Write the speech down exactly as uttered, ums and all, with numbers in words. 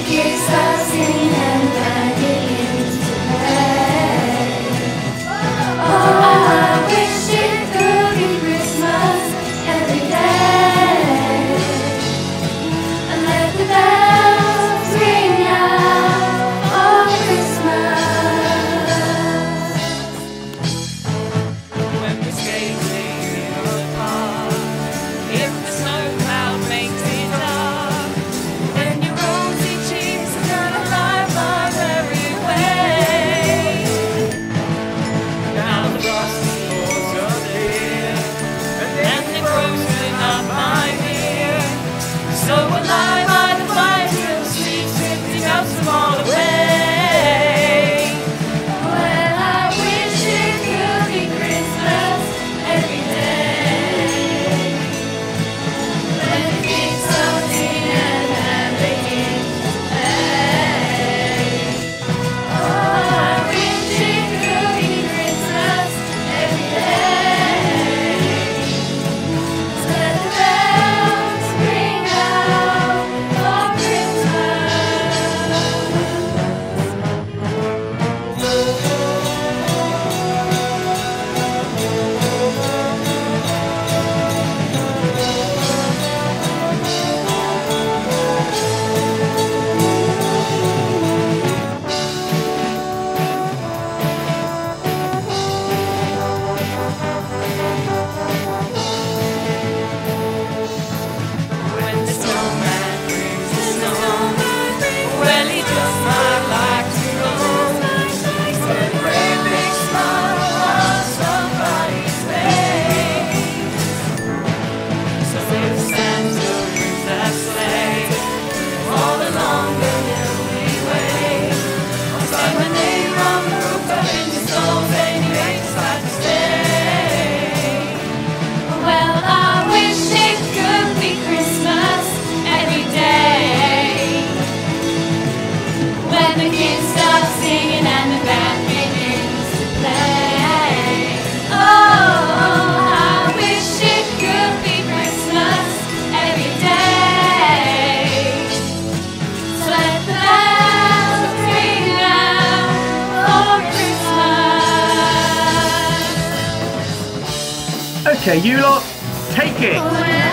kids start singing and the band begins to play. Oh, I wish it could be Christmas every day, and let the bells ring out for Christmas. When we're skating in the park, if the snow cloud makes it dark, then your rosy cheeks are gonna light my very way. Now the frosty falls are near, and they're roasting up my beer. So we'll lie by the fire till the sweet drifting out from all away. Well, I wish it could be Christmas every day, when the kids start singing and the band begins to play. Oh, I wish it could be Christmas every day, so let the bells ring out for Christmas. When the snowman brings the snow, well, he just might like to go. With a great big smile on somebody's face. So if Santa brings that sleigh, all along the hill we wait. I'll sign my name on the roof up in the snow, and he makes like to stay. Well, I wish it could be Christmas every day, when the kids start singing and the band begins to play. Oh, I wish it could be Christmas every day, so let the bells ring out for Christmas. Okay, you lot, take it. Well,